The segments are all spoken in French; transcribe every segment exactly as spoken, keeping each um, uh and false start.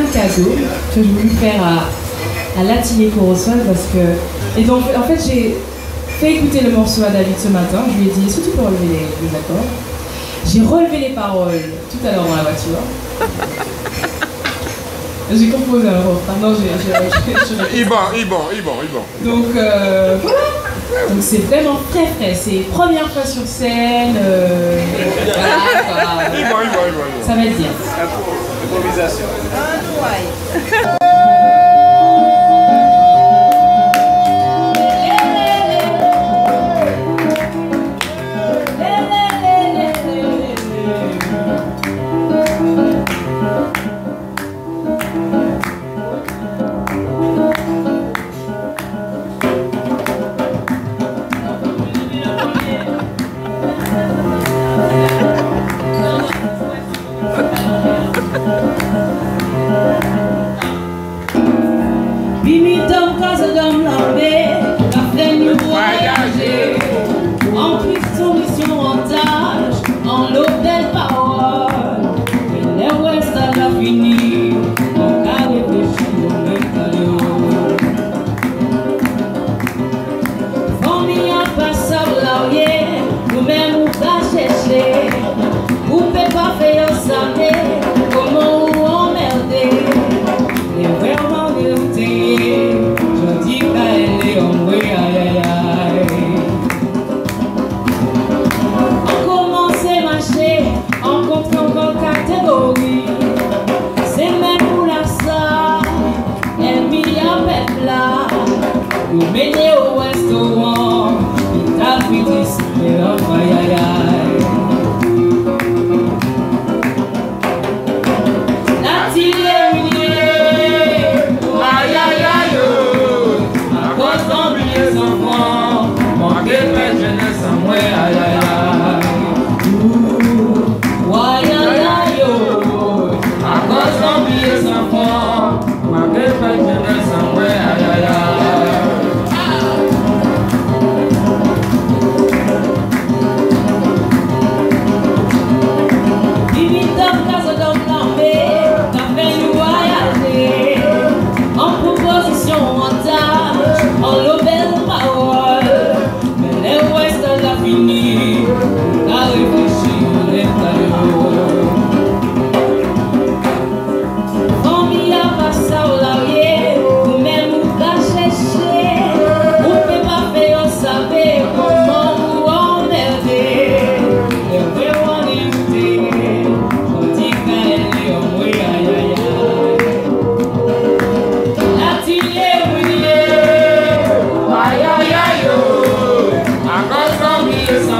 cadeau que je voulais faire à, à l'atelier qu'on reçoit parce que... Et donc, en fait, j'ai fait écouter le morceau à David ce matin. Je lui ai dit, est-ce que tu peux relever les, les accords? J'ai relevé les paroles tout à l'heure dans la voiture. J'ai composé un refrain. Non, j'ai... Il bon, il bon, il bon, il bon. Donc, euh, voilà. Donc c'est vraiment très frais. C'est première fois sur scène. Euh, voilà, voilà. Il bon, il bon, il bon. Ça va être bien. Improvisation. Ah, ouais. En plus, soumission en tâche, en l'eau belle parole. Mais les ouest à la fini, on a réfléchi au même cadeau. Famille en passant l'arrière, nous-mêmes on va chercher. Vous ne pouvez pas faire ça, comment vous emmerder. Les vraiment déroutés, je dis qu'elle est en vrai, aïe aïe aïe. C'est même pour la salle, elle m'y appelle là. Nous menez au restaurant, il t'a pris d'ici, mais oh, aïe aïe aïe. La tille est uniée, aïe aïe aïe. À cause d'oublier son enfant, manquer de jeunesse en moi, aïe aïe aïe. Yes,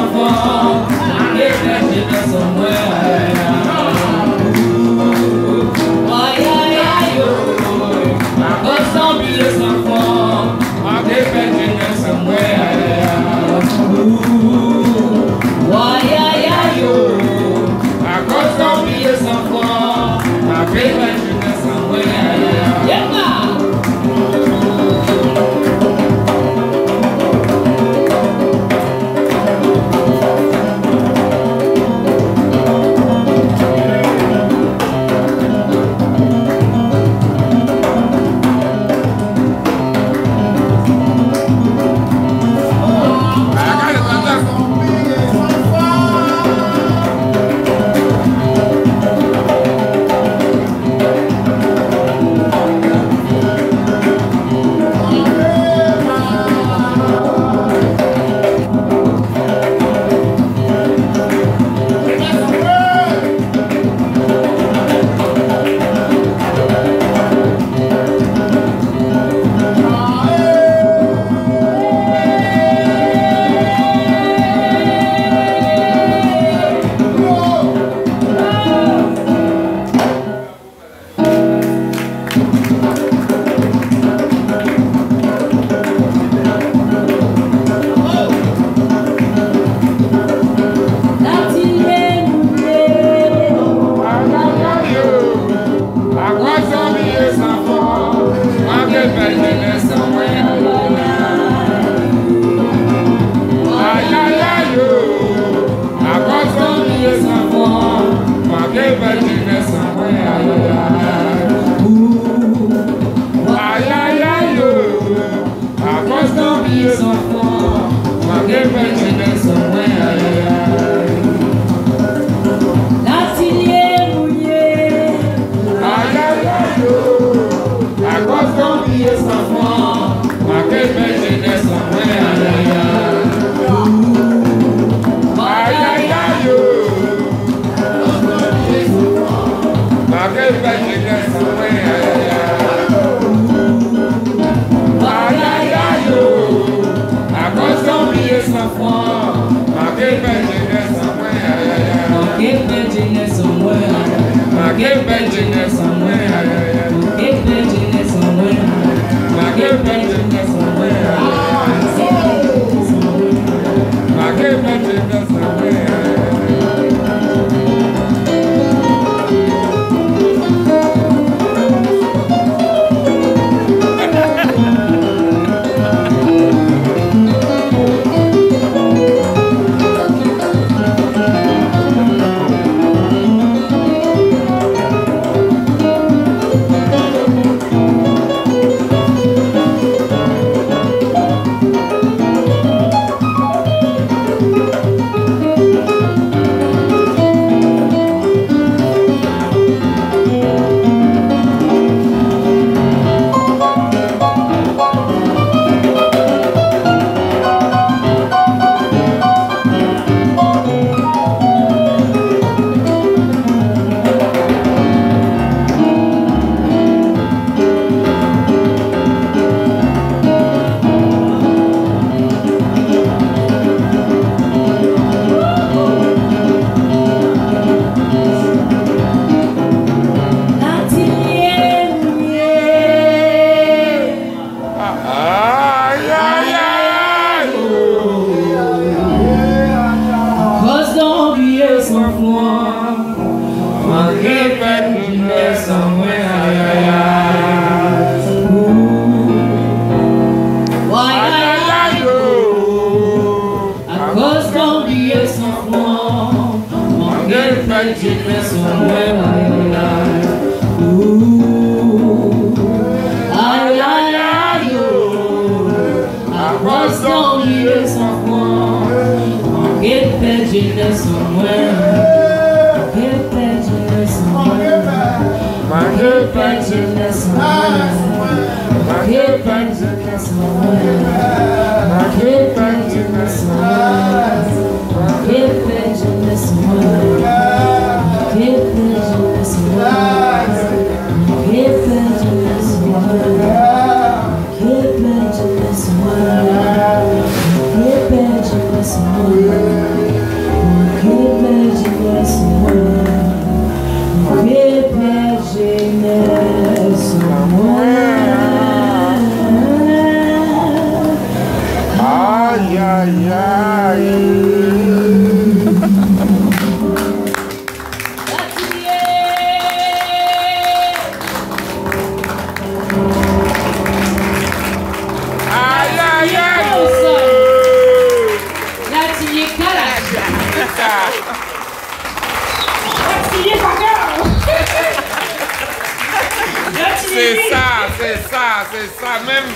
C'est ça, c'est ça, c'est ça même.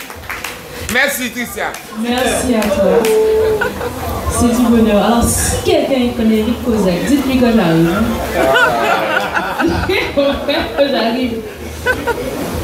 Merci Tricia. Merci à toi. C'est du bonheur. Alors si quelqu'un connaît Rick Kozak, dites-lui que j'arrive. Dites-lui que j'arrive.